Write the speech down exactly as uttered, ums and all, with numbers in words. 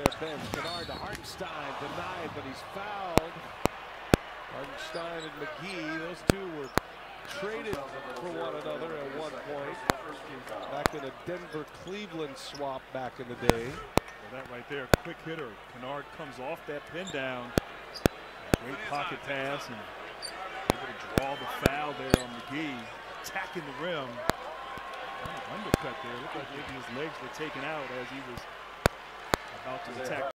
their bench. Kennard to Hartenstein, denied, but he's fouled. Hartenstein and McGee, those two were traded for one another at one point. Back in a Denver-Cleveland swap back in the day. Well, that right there, quick hitter. Kennard comes off that pin down. Great pocket pass and able to draw the foul there on McGee. Attacking the rim. Undercut there. Looked like maybe his legs were taken out as he was about to attack.